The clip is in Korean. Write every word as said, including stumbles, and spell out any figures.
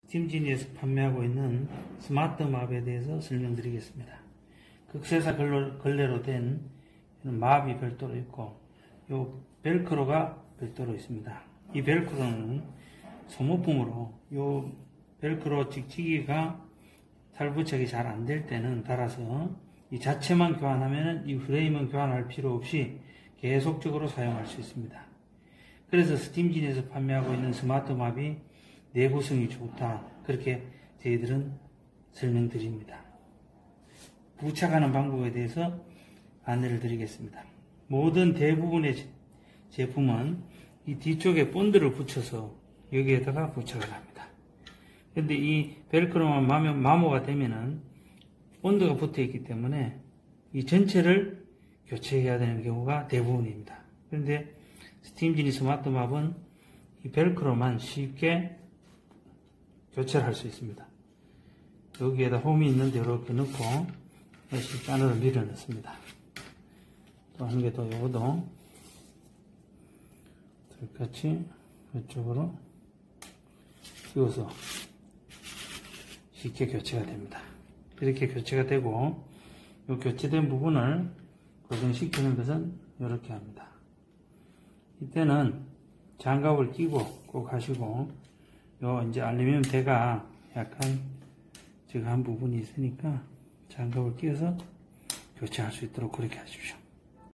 스팀지니에서 판매하고 있는 스마트맙에 대해서 설명드리겠습니다. 극세사 걸레로 된 맙이 별도로 있고 요 벨크로가 별도로 있습니다. 이 벨크로는 소모품으로 요 벨크로 찍찍이가 탈부착이 잘 안 될 때는 달아서 이 자체만 교환하면 이 프레임은 교환할 필요 없이 계속적으로 사용할 수 있습니다. 그래서 스팀진에서 판매하고 있는 스마트맙이 내구성이 좋다, 그렇게 저희들은 설명드립니다. 부착하는 방법에 대해서 안내를 드리겠습니다. 모든 대부분의 제품은 이 뒤쪽에 본드를 붙여서 여기에다가 부착을 합니다. 근데 이 벨크로만 마모가 되면은 본드가 붙어 있기 때문에 이 전체를 교체해야 되는 경우가 대부분입니다. 그런데 스팀지니 스마트맙은 이 벨크로만 쉽게 교체를 할 수 있습니다. 여기에다 홈이 있는데 이렇게 넣고 쉽게 안으로 밀어 넣습니다. 또 한 개 더, 요거도 똑같이 이쪽으로 끼워서 쉽게 교체가 됩니다. 이렇게 교체가 되고, 이 교체된 부분을 고정시키는 것은 이렇게 합니다. 이때는 장갑을 끼고 꼭 하시고, 요 이제 알루미늄 대가 약간 지금 한 부분이 있으니까 장갑을 끼워서 교체할 수 있도록 그렇게 하십시오.